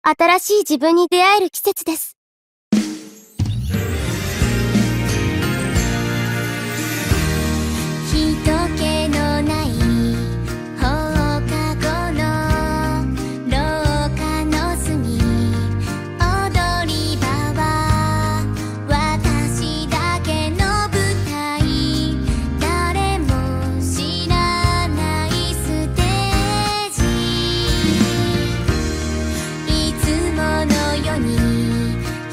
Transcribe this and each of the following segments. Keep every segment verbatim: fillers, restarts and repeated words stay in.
新しい自分に出会える季節です。 人気のない放課後の廊下の隅、踊り場は私だけの舞台、誰も知らないステージ、いつものように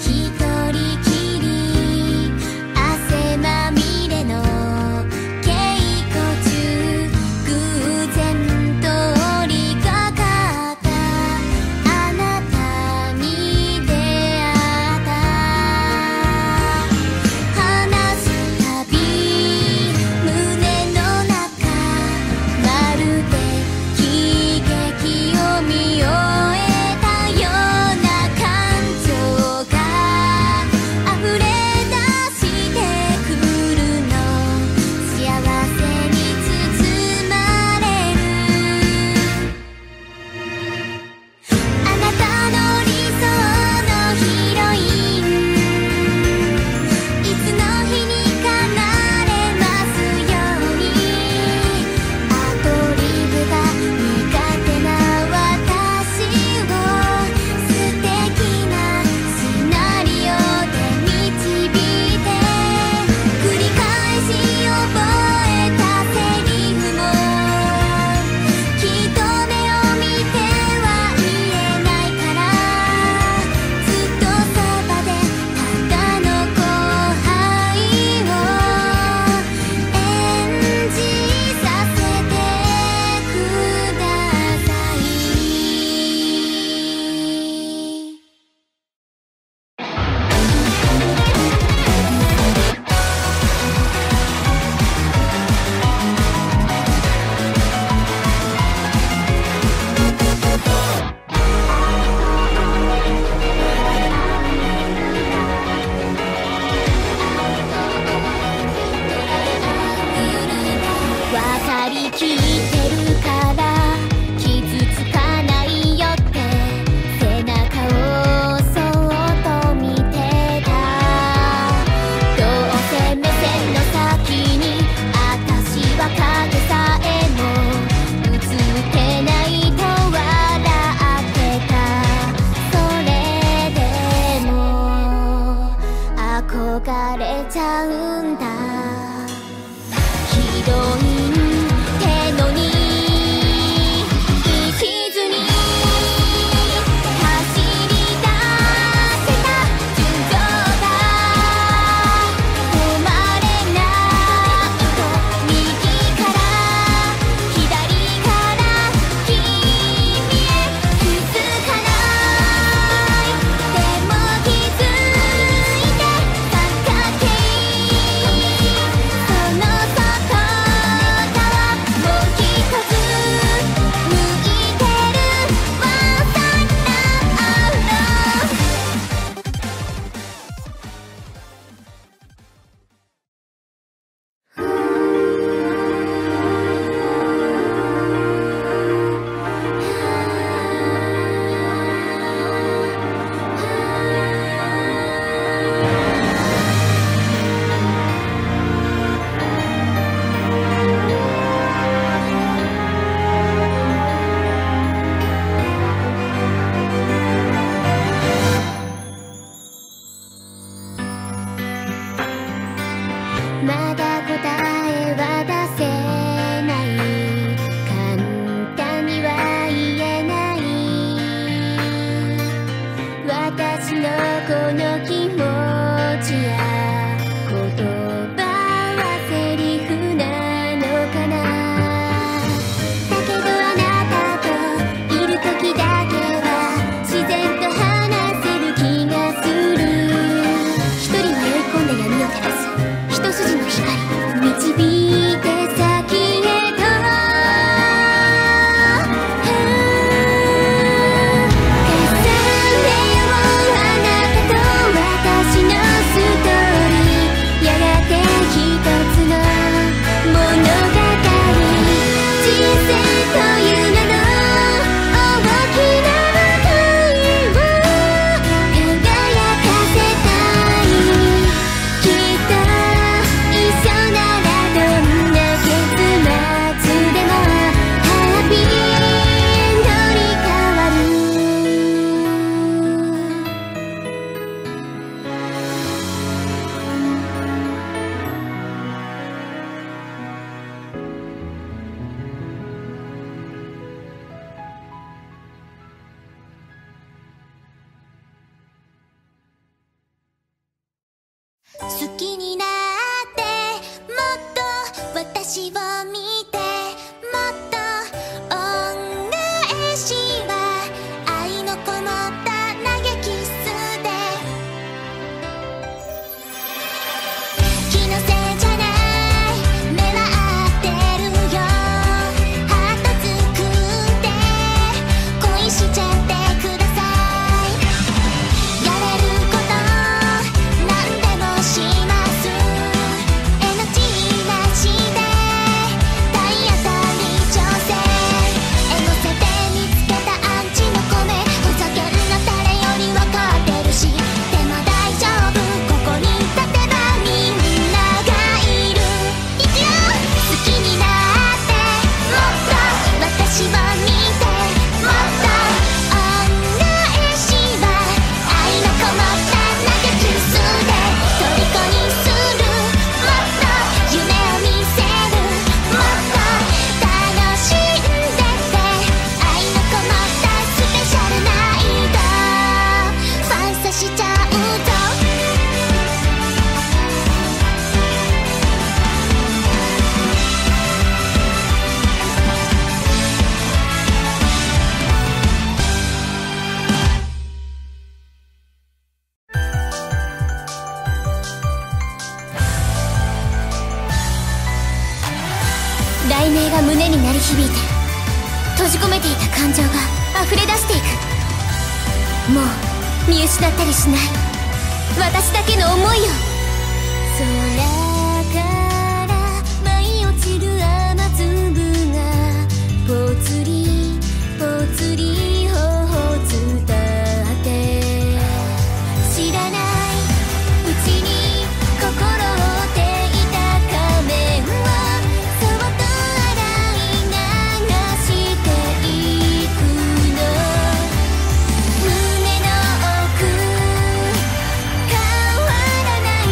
響いて閉じ込めていた感情が溢れ出していく。もう見失ったりしない私だけの思いを。空から舞い落ちる雨粒がぽつりぽつり頬を伝って知らないうちに心を折っていた仮面をそっと洗い流していくの。胸の奥変わらない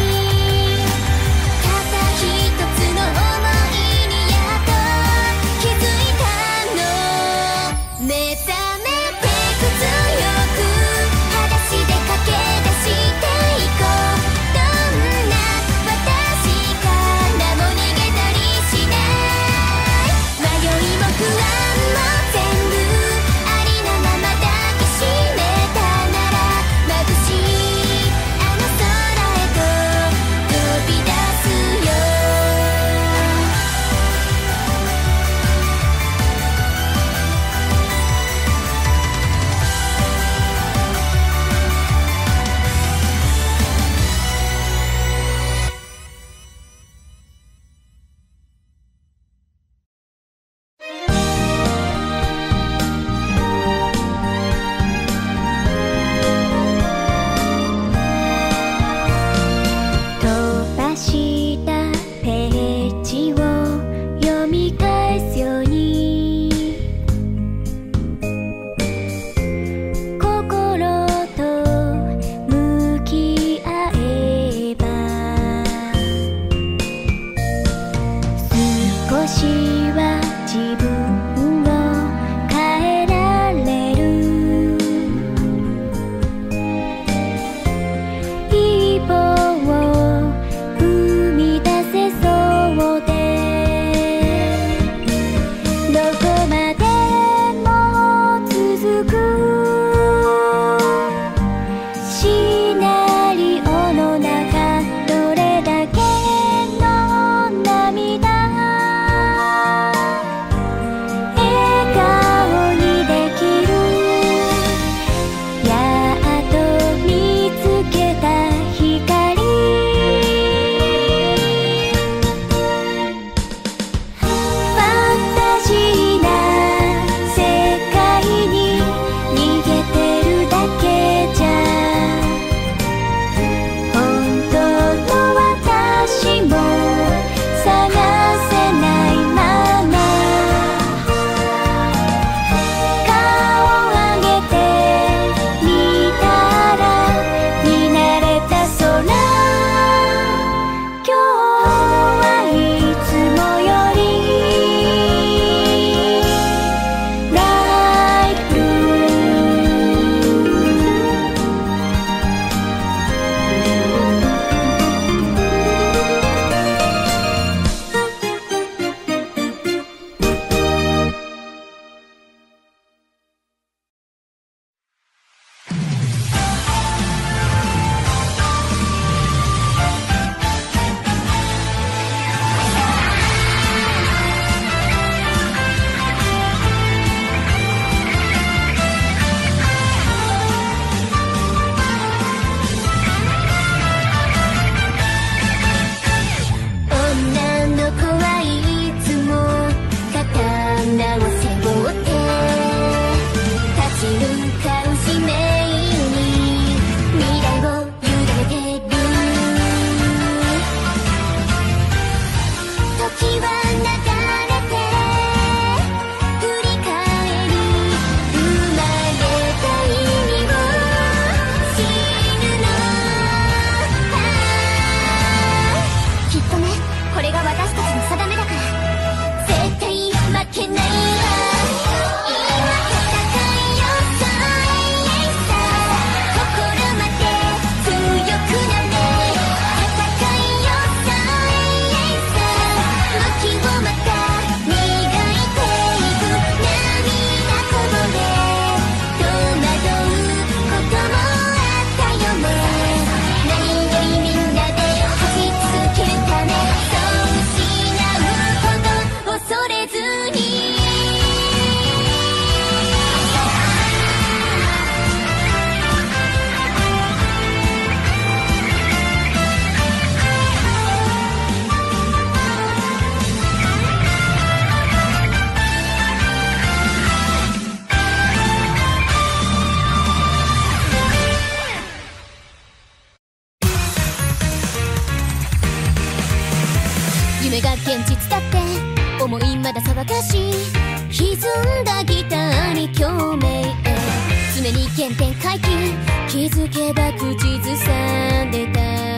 現実だって思いまだ騒がしい歪んだギターに共鳴へ常に原点回帰気づけば口ずさんでた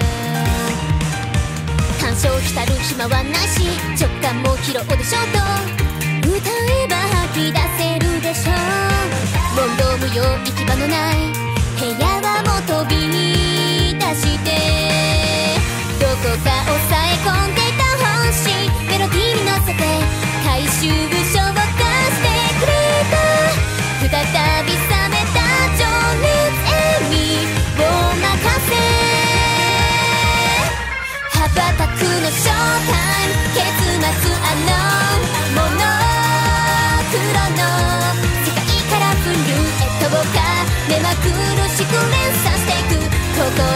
感傷浸る暇はないし直感も拾うでしょうと歌えば吐き出せるでしょう問答無用行き場のない部屋はもう飛び出してどこか抑え込んでいた星メロディーに乗せて回収消化してくれた再び冷めた情熱笑みを任せ羽ばたくのショータイム結末あのモノクロの世界からフルへ飛ぼうか目まぐるしく連鎖していく心